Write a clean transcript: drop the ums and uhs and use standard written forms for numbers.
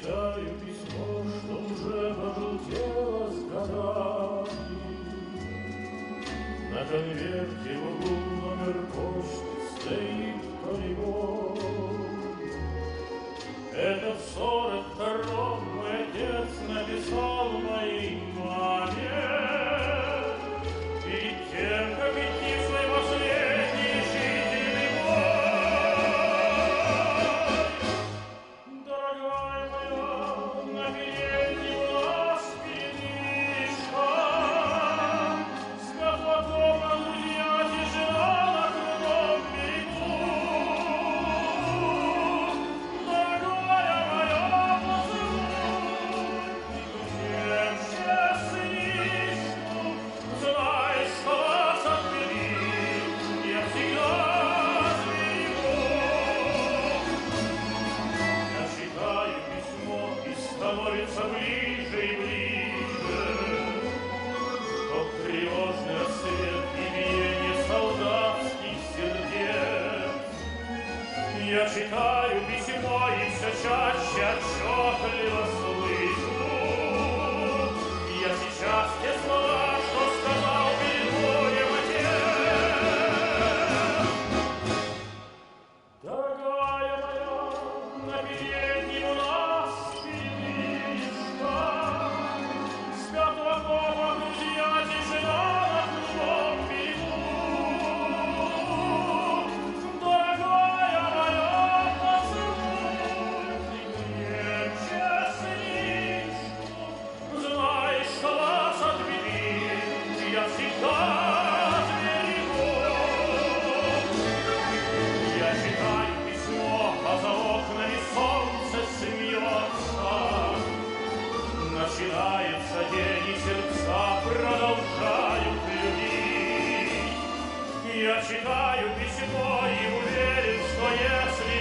читаю письмо, что уже пожелтело с годами. На конверте в углу номер почты стоит полигон. Это в 42-м мой отец написал моей маме. Перед тем, как идти в свой последний жительный бой. Дорогая моя, на переднем у нас передышка. С котлаком друзья тишина на крутом берегу. Дорогая моя, поцелуй, и все слишком. Знай, что вас отвели, я всегда сберегу. Я читаю письмо, и становится ближе и ближе тот тревожный рассвет и биение солдатских сердец. Я читаю письмо, и все чаще отчетливо слышу я сейчас те слова, что сказал перед боем отец. Дорогая моя, на переднем у нас передышка. Спят в окопах друзья, тишина на крутом берегу. Дорогая моя, поцелуй, ты крепче слишком. Знай, что вас отвели, я всегда сберегу. Я читаю письмо, а за окнами солнце смеется. Начинается день, и сердца продолжают любить. Я читаю письмо и уверен, что если